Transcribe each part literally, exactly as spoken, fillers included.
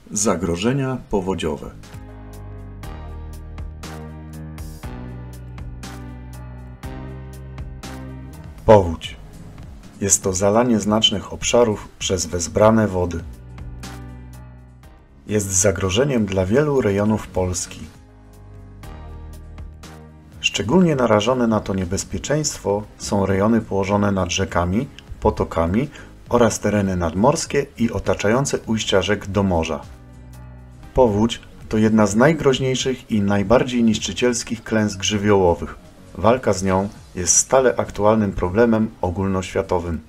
Zagrożenia powodziowe. Powódź. Jest to zalanie znacznych obszarów przez wezbrane wody. Jest zagrożeniem dla wielu rejonów Polski. Szczególnie narażone na to niebezpieczeństwo są rejony położone nad rzekami, potokami oraz tereny nadmorskie i otaczające ujścia rzek do morza. Powódź to jedna z najgroźniejszych i najbardziej niszczycielskich klęsk żywiołowych. Walka z nią jest stale aktualnym problemem ogólnoświatowym.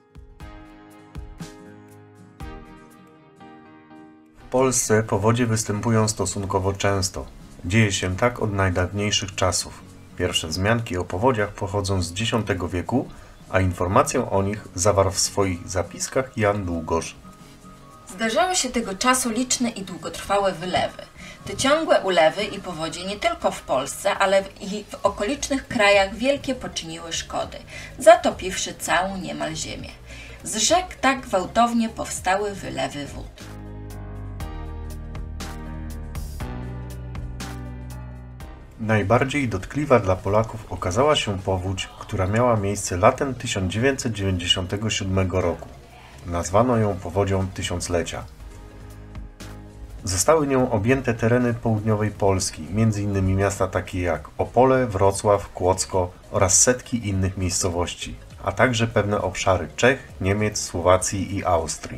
W Polsce powodzie występują stosunkowo często. Dzieje się tak od najdawniejszych czasów. Pierwsze wzmianki o powodziach pochodzą z dziesiątego wieku, a informację o nich zawarł w swoich zapiskach Jan Długosz. Zdarzały się tego czasu liczne i długotrwałe wylewy. Te ciągłe ulewy i powodzie nie tylko w Polsce, ale i w okolicznych krajach wielkie poczyniły szkody, zatopiwszy całą niemal ziemię. Z rzek tak gwałtownie powstały wylewy wód. Najbardziej dotkliwa dla Polaków okazała się powódź, która miała miejsce latem tysiąc dziewięćset dziewięćdziesiątego siódmego roku. Nazwano ją powodzią tysiąclecia. Zostały nią objęte tereny południowej Polski, między innymi miasta takie jak Opole, Wrocław, Kłodzko oraz setki innych miejscowości, a także pewne obszary Czech, Niemiec, Słowacji i Austrii.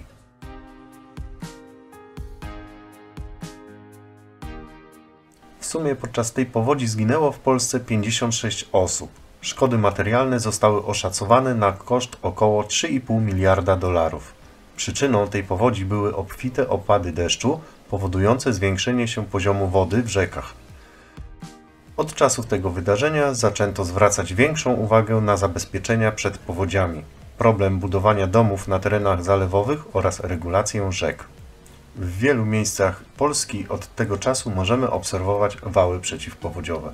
W sumie podczas tej powodzi zginęło w Polsce pięćdziesiąt sześć osób. Szkody materialne zostały oszacowane na koszt około trzy i pół miliarda dolarów. Przyczyną tej powodzi były obfite opady deszczu, powodujące zwiększenie się poziomu wody w rzekach. Od czasów tego wydarzenia zaczęto zwracać większą uwagę na zabezpieczenia przed powodziami, problem budowania domów na terenach zalewowych oraz regulację rzek. W wielu miejscach Polski od tego czasu możemy obserwować wały przeciwpowodziowe.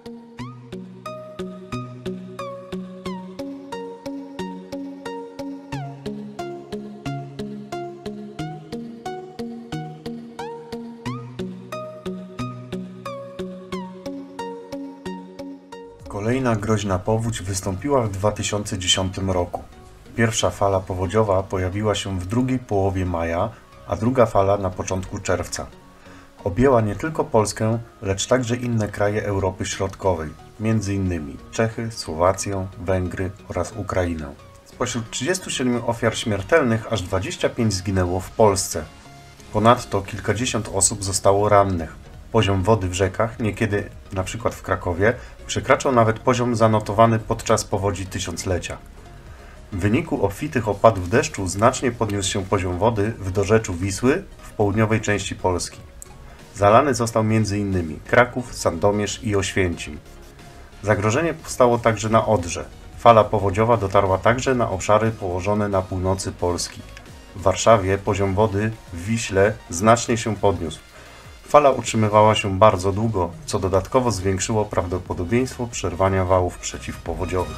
Kolejna groźna powódź wystąpiła w dwa tysiące dziesiątym roku. Pierwsza fala powodziowa pojawiła się w drugiej połowie maja, a druga fala na początku czerwca. Objęła nie tylko Polskę, lecz także inne kraje Europy Środkowej, między innymi Czechy, Słowację, Węgry oraz Ukrainę. Spośród trzydziestu siedmiu ofiar śmiertelnych aż dwadzieścia pięć zginęło w Polsce. Ponadto kilkadziesiąt osób zostało rannych. Poziom wody w rzekach, niekiedy np. w Krakowie, przekraczał nawet poziom zanotowany podczas powodzi tysiąclecia. W wyniku obfitych opadów deszczu znacznie podniósł się poziom wody w dorzeczu Wisły w południowej części Polski. Zalany został między innymi Kraków, Sandomierz i Oświęcim. Zagrożenie powstało także na Odrze. Fala powodziowa dotarła także na obszary położone na północy Polski. W Warszawie poziom wody w Wiśle znacznie się podniósł. Fala utrzymywała się bardzo długo, co dodatkowo zwiększyło prawdopodobieństwo przerwania wałów przeciwpowodziowych.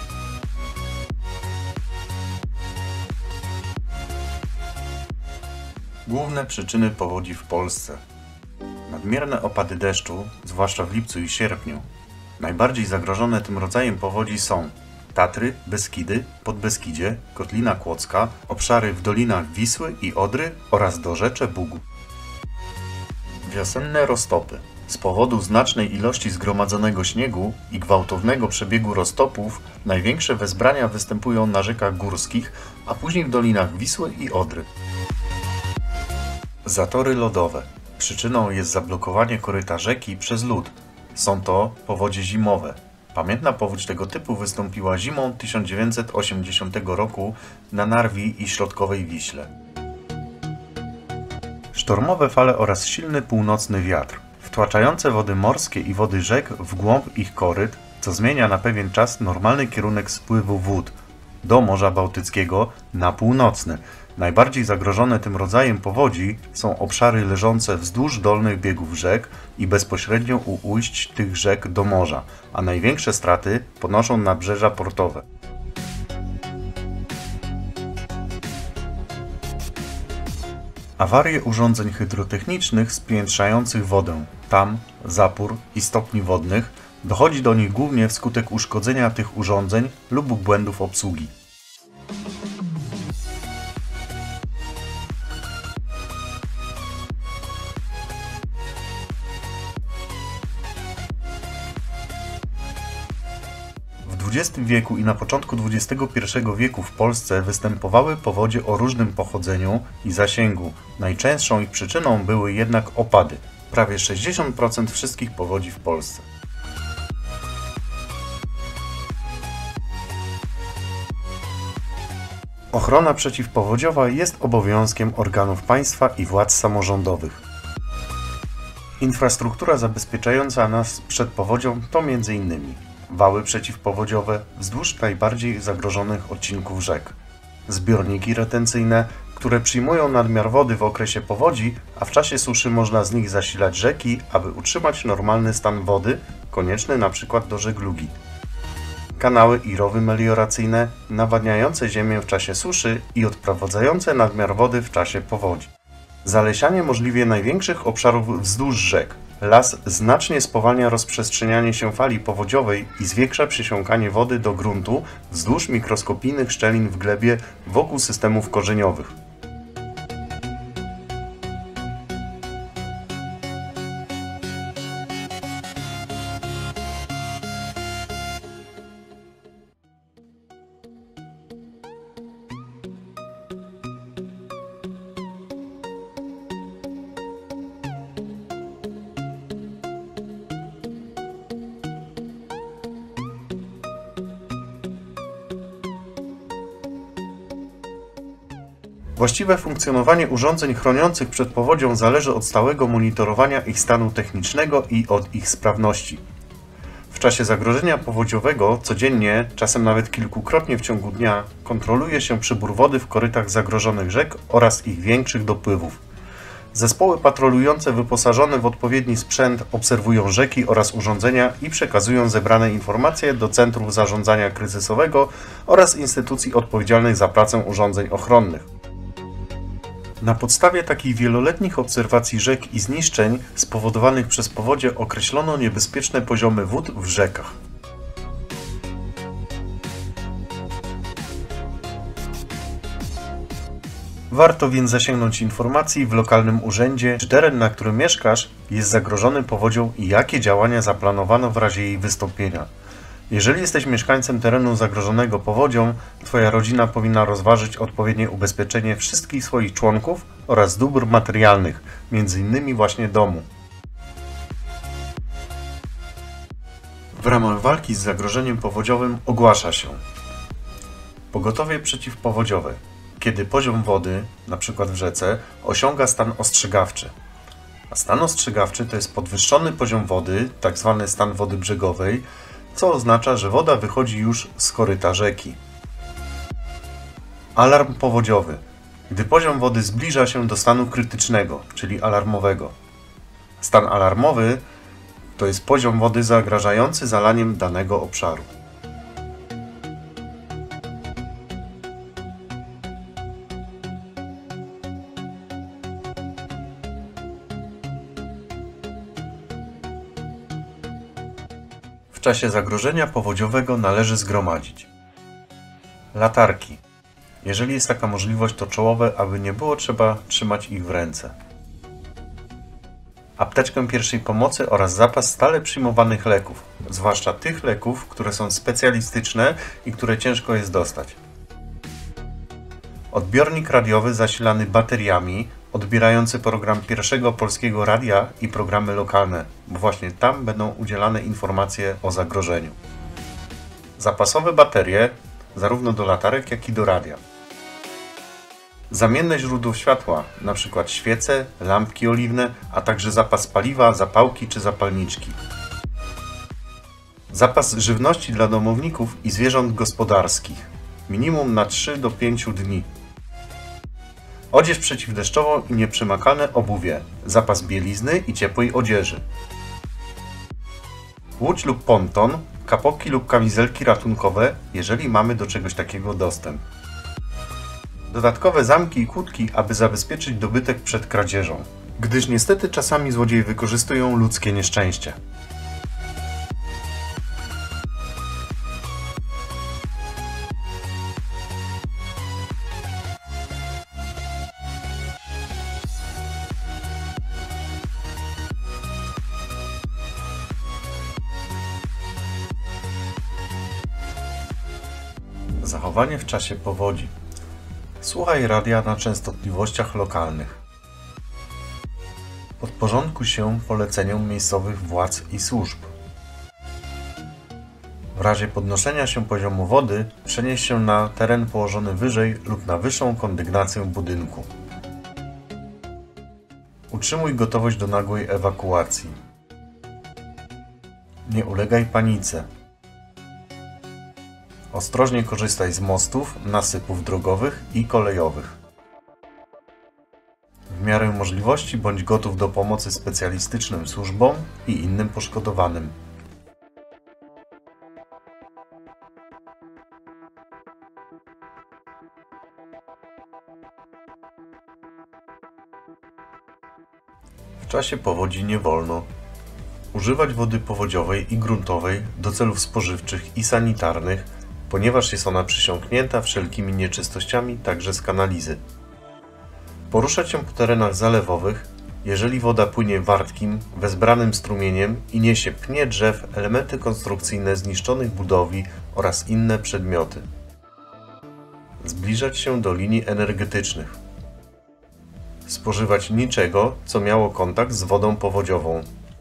Główne przyczyny powodzi w Polsce. Nadmierne opady deszczu, zwłaszcza w lipcu i sierpniu. Najbardziej zagrożone tym rodzajem powodzi są Tatry, Beskidy, Podbeskidzie, Kotlina Kłodzka, obszary w dolinach Wisły i Odry oraz dorzecze Bugu. Wiosenne roztopy. Z powodu znacznej ilości zgromadzonego śniegu i gwałtownego przebiegu roztopów największe wezbrania występują na rzekach górskich, a później w dolinach Wisły i Odry. Zatory lodowe. Przyczyną jest zablokowanie koryta rzeki przez lód. Są to powodzie zimowe. Pamiętna powódź tego typu wystąpiła zimą tysiąc dziewięćset osiemdziesiątego roku na Narwi i środkowej Wiśle. Sztormowe fale oraz silny północny wiatr, wtłaczające wody morskie i wody rzek w głąb ich koryt, co zmienia na pewien czas normalny kierunek spływu wód do Morza Bałtyckiego na północny. Najbardziej zagrożone tym rodzajem powodzi są obszary leżące wzdłuż dolnych biegów rzek i bezpośrednio u ujść tych rzek do morza, a największe straty ponoszą nabrzeża portowe. Awarie urządzeń hydrotechnicznych spiętrzających wodę, tam, zapór i stopni wodnych, dochodzi do nich głównie wskutek uszkodzenia tych urządzeń lub błędów obsługi. W dwudziestym wieku i na początku dwudziestego pierwszego wieku w Polsce występowały powodzie o różnym pochodzeniu i zasięgu. Najczęstszą ich przyczyną były jednak opady. Prawie sześćdziesiąt procent wszystkich powodzi w Polsce. Ochrona przeciwpowodziowa jest obowiązkiem organów państwa i władz samorządowych. Infrastruktura zabezpieczająca nas przed powodzią to między innymi wały przeciwpowodziowe wzdłuż najbardziej zagrożonych odcinków rzek, zbiorniki retencyjne, które przyjmują nadmiar wody w okresie powodzi, a w czasie suszy można z nich zasilać rzeki, aby utrzymać normalny stan wody, konieczny np. do żeglugi. Kanały i rowy melioracyjne, nawadniające ziemię w czasie suszy i odprowadzające nadmiar wody w czasie powodzi. Zalesianie możliwie największych obszarów wzdłuż rzek. Las znacznie spowalnia rozprzestrzenianie się fali powodziowej i zwiększa przysiąkanie wody do gruntu wzdłuż mikroskopijnych szczelin w glebie wokół systemów korzeniowych. Właściwe funkcjonowanie urządzeń chroniących przed powodzią zależy od stałego monitorowania ich stanu technicznego i od ich sprawności. W czasie zagrożenia powodziowego codziennie, czasem nawet kilkukrotnie w ciągu dnia, kontroluje się przybór wody w korytach zagrożonych rzek oraz ich większych dopływów. Zespoły patrolujące wyposażone w odpowiedni sprzęt obserwują rzeki oraz urządzenia i przekazują zebrane informacje do centrów zarządzania kryzysowego oraz instytucji odpowiedzialnych za pracę urządzeń ochronnych. Na podstawie takich wieloletnich obserwacji rzek i zniszczeń spowodowanych przez powodzie określono niebezpieczne poziomy wód w rzekach. Warto więc zasięgnąć informacji w lokalnym urzędzie, czy teren, na którym mieszkasz, jest zagrożony powodzią i jakie działania zaplanowano w razie jej wystąpienia. Jeżeli jesteś mieszkańcem terenu zagrożonego powodzią, Twoja rodzina powinna rozważyć odpowiednie ubezpieczenie wszystkich swoich członków oraz dóbr materialnych, między innymi właśnie domu. W ramach walki z zagrożeniem powodziowym ogłasza się pogotowie przeciwpowodziowe, kiedy poziom wody, np. w rzece, osiąga stan ostrzegawczy. A stan ostrzegawczy to jest podwyższony poziom wody, tzw. stan wody brzegowej, co oznacza, że woda wychodzi już z koryta rzeki. Alarm powodziowy, gdy poziom wody zbliża się do stanu krytycznego, czyli alarmowego. Stan alarmowy to jest poziom wody zagrażający zalaniem danego obszaru. W czasie zagrożenia powodziowego należy zgromadzić latarki. Jeżeli jest taka możliwość, to czołowe, aby nie było trzeba trzymać ich w ręce. Apteczkę pierwszej pomocy oraz zapas stale przyjmowanych leków, zwłaszcza tych leków, które są specjalistyczne i które ciężko jest dostać. Odbiornik radiowy zasilany bateriami, odbierający program Pierwszego Polskiego Radia i programy lokalne, bo właśnie tam będą udzielane informacje o zagrożeniu. Zapasowe baterie, zarówno do latarek, jak i do radia. Zamienne źródło światła, np. świece, lampki oliwne, a także zapas paliwa, zapałki czy zapalniczki. Zapas żywności dla domowników i zwierząt gospodarskich, minimum na trzy do pięciu dni. Odzież przeciwdeszczową i nieprzemakalne obuwie, zapas bielizny i ciepłej odzieży. Łódź lub ponton, kapoki lub kamizelki ratunkowe, jeżeli mamy do czegoś takiego dostęp. dodatkowe zamki i kłódki, aby zabezpieczyć dobytek przed kradzieżą, gdyż niestety czasami złodzieje wykorzystują ludzkie nieszczęście. Zachowanie w czasie powodzi. Słuchaj radia na częstotliwościach lokalnych. Podporządkuj się poleceniom miejscowych władz i służb. W razie podnoszenia się poziomu wody przenieś się na teren położony wyżej lub na wyższą kondygnację budynku. Utrzymuj gotowość do nagłej ewakuacji. Nie ulegaj panice. Ostrożnie korzystaj z mostów, nasypów drogowych i kolejowych. W miarę możliwości bądź gotów do pomocy specjalistycznym służbom i innym poszkodowanym. W czasie powodzi nie wolno używać wody powodziowej i gruntowej do celów spożywczych i sanitarnych, ponieważ jest ona przysiąknięta wszelkimi nieczystościami, także z kanalizy. Poruszać się po terenach zalewowych, jeżeli woda płynie wartkim, wezbranym strumieniem i niesie pnie drzew, elementy konstrukcyjne zniszczonych budowli oraz inne przedmioty. Zbliżać się do linii energetycznych. Spożywać niczego, co miało kontakt z wodą powodziową.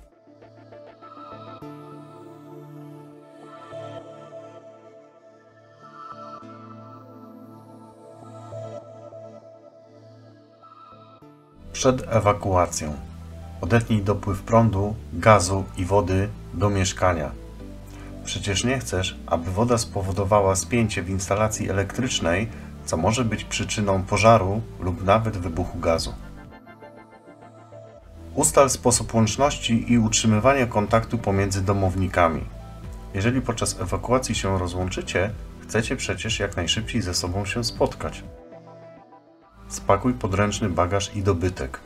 Przed ewakuacją. Odetnij dopływ prądu, gazu i wody do mieszkania. Przecież nie chcesz, aby woda spowodowała spięcie w instalacji elektrycznej, co może być przyczyną pożaru lub nawet wybuchu gazu. Ustal sposób łączności i utrzymywania kontaktu pomiędzy domownikami. Jeżeli podczas ewakuacji się rozłączycie, chcecie przecież jak najszybciej ze sobą się spotkać. Spakuj podręczny bagaż i dobytek.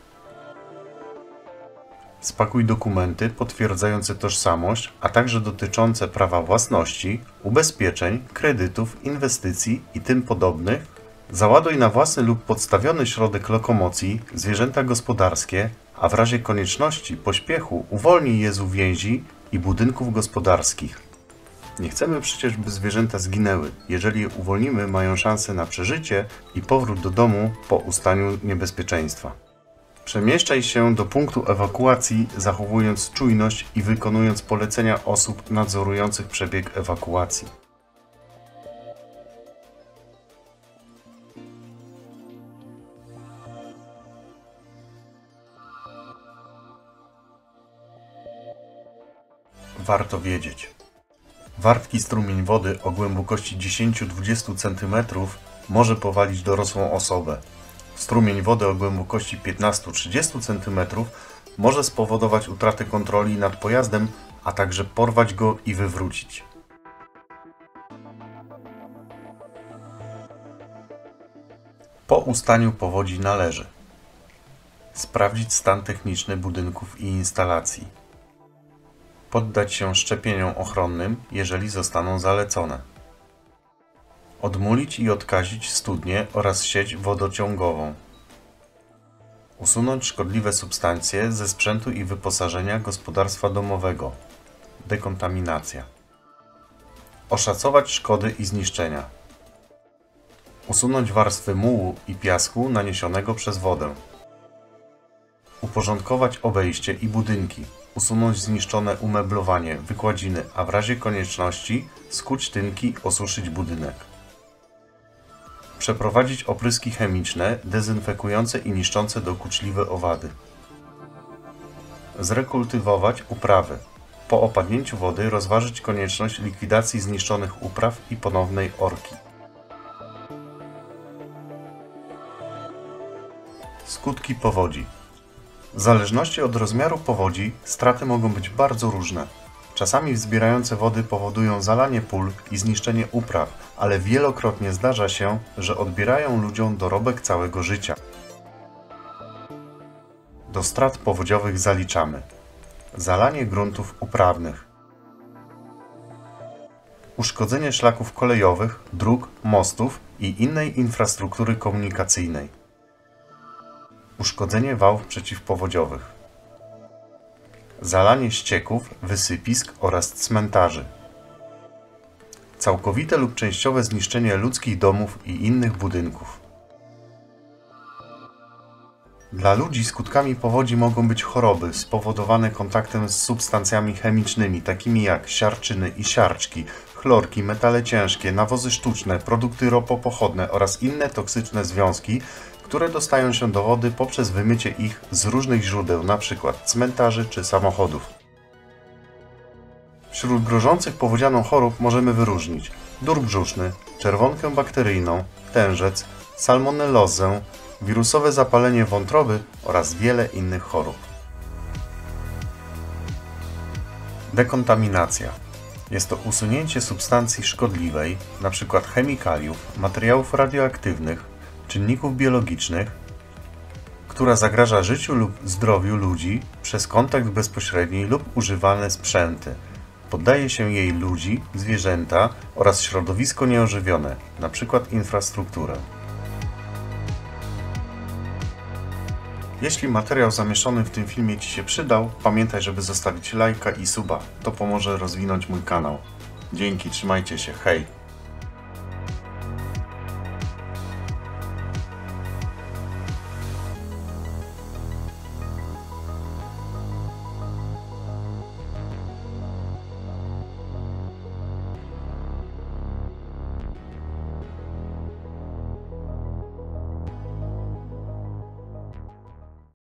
Spakuj dokumenty potwierdzające tożsamość, a także dotyczące prawa własności, ubezpieczeń, kredytów, inwestycji i tym podobnych. Załaduj na własny lub podstawiony środek lokomocji zwierzęta gospodarskie, a w razie konieczności pośpiechu uwolnij je z uwięzi i budynków gospodarskich. Nie chcemy przecież, by zwierzęta zginęły. Jeżeli je uwolnimy, mają szansę na przeżycie i powrót do domu po ustaniu niebezpieczeństwa. Przemieszczaj się do punktu ewakuacji, zachowując czujność i wykonując polecenia osób nadzorujących przebieg ewakuacji. Warto wiedzieć. Wartki strumień wody o głębokości dziesięć do dwudziestu centymetrów może powalić dorosłą osobę. Strumień wody o głębokości piętnaście do trzydziestu centymetrów może spowodować utratę kontroli nad pojazdem, a także porwać go i wywrócić. Po ustaniu powodzi należy sprawdzić stan techniczny budynków i instalacji. Poddać się szczepieniom ochronnym, jeżeli zostaną zalecone. Odmulić i odkazić studnie oraz sieć wodociągową. Usunąć szkodliwe substancje ze sprzętu i wyposażenia gospodarstwa domowego. Dekontaminacja. Oszacować szkody i zniszczenia. Usunąć warstwy mułu i piasku naniesionego przez wodę. Uporządkować obejście i budynki. Usunąć zniszczone umeblowanie, wykładziny, a w razie konieczności skuć tynki, osuszyć budynek. Przeprowadzić opryski chemiczne, dezynfekujące i niszczące dokuczliwe owady. Zrekultywować uprawy. Po opadnięciu wody rozważyć konieczność likwidacji zniszczonych upraw i ponownej orki. Skutki powodzi. W zależności od rozmiaru powodzi straty mogą być bardzo różne. Czasami wzbierające wody powodują zalanie pól i zniszczenie upraw, ale wielokrotnie zdarza się, że odbierają ludziom dorobek całego życia. Do strat powodziowych zaliczamy zalanie gruntów uprawnych, uszkodzenie szlaków kolejowych, dróg, mostów i innej infrastruktury komunikacyjnej, uszkodzenie wałów przeciwpowodziowych, zalanie ścieków, wysypisk oraz cmentarzy, całkowite lub częściowe zniszczenie ludzkich domów i innych budynków. Dla ludzi skutkami powodzi mogą być choroby spowodowane kontaktem z substancjami chemicznymi, takimi jak siarczyny i siarczki, chlorki, metale ciężkie, nawozy sztuczne, produkty ropopochodne oraz inne toksyczne związki, które dostają się do wody poprzez wymycie ich z różnych źródeł, np. cmentarzy czy samochodów. Wśród grożących powodzianą chorób możemy wyróżnić dur brzuszny, czerwonkę bakteryjną, tężec, salmonellozę, wirusowe zapalenie wątroby oraz wiele innych chorób. Dekontaminacja. Jest to usunięcie substancji szkodliwej, np. chemikaliów, materiałów radioaktywnych, czynników biologicznych, która zagraża życiu lub zdrowiu ludzi przez kontakt bezpośredni lub używane sprzęty. Poddaje się jej ludzi, zwierzęta oraz środowisko nieożywione, np. infrastrukturę. Jeśli materiał zamieszczony w tym filmie Ci się przydał, pamiętaj, żeby zostawić lajka i suba. To pomoże rozwinąć mój kanał. Dzięki, trzymajcie się, hej!